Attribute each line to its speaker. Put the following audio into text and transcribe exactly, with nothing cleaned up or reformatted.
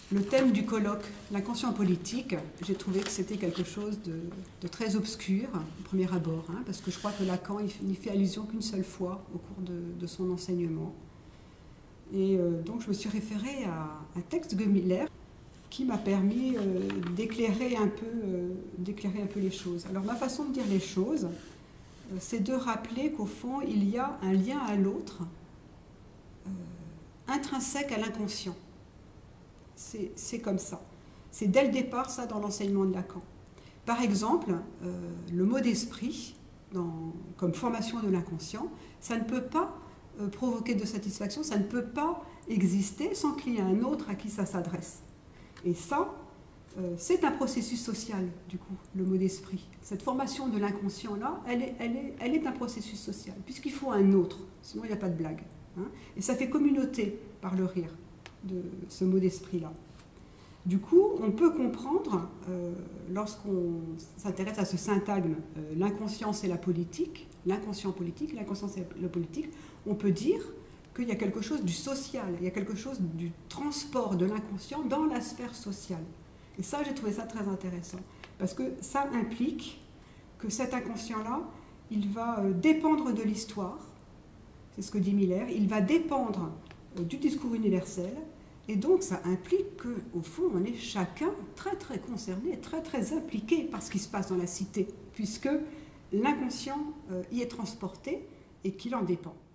Speaker 1: le thème du colloque, l'inconscient politique, j'ai trouvé que c'était quelque chose de, de très obscur au premier abord, hein, parce que je crois que Lacan n'y fait allusion qu'une seule fois au cours de, de son enseignement. Et euh, donc je me suis référée à un texte de Miller qui m'a permis euh, d'éclairer un peu, euh, d'éclairer un peu les choses. Alors ma façon de dire les choses, euh, c'est de rappeler qu'au fond, il y a un lien à l'autre, euh, intrinsèque à l'inconscient. C'est comme ça. C'est dès le départ ça dans l'enseignement de Lacan. Par exemple, euh, le mot d'esprit, comme formation de l'inconscient, ça ne peut pas euh, provoquer de satisfaction, ça ne peut pas exister sans qu'il y ait un autre à qui ça s'adresse. Et ça, euh, c'est un processus social, du coup, le mot d'esprit. Cette formation de l'inconscient-là, elle est, elle, est, elle est un processus social, puisqu'il faut un autre, sinon il n'y a pas de blague. Hein. Et ça fait communauté par le rire de ce mot d'esprit-là. Du coup, on peut comprendre, euh, lorsqu'on s'intéresse à ce syntagme, euh, l'inconscience et la politique, l'inconscient politique, l'inconscience et la politique, on peut dire qu'il y a quelque chose du social, il y a quelque chose du transport de l'inconscient dans la sphère sociale. Et ça, j'ai trouvé ça très intéressant, parce que ça implique que cet inconscient-là, il va dépendre de l'histoire, c'est ce que dit Miller, il va dépendre du discours universel, et donc ça implique qu'au fond, on est chacun très très concerné, très très impliqué par ce qui se passe dans la cité, puisque l'inconscient y est transporté et qu'il en dépend.